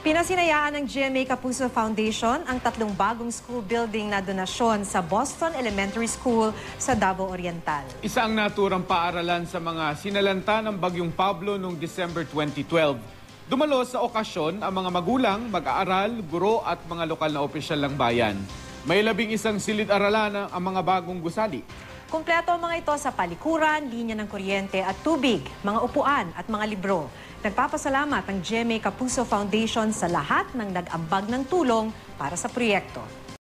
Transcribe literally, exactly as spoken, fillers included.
Pinasinayaan ng G M A Kapuso Foundation ang tatlong bagong school building na donasyon sa Boston Elementary School sa Davao Oriental. Isa ang naturang paaralan sa mga sinalanta ng Bagyong Pablo noong December twenty twelve. Dumalo sa okasyon ang mga magulang, mag-aaral, guro at mga lokal na opisyal ng bayan. May labing isang silid-aralan ang mga bagong gusali. Kumpleto ang mga ito sa palikuran, linya ng kuryente at tubig, mga upuan at mga libro. Nagpapasalamat ang G M A Kapuso Foundation sa lahat ng nag-ambag ng tulong para sa proyekto.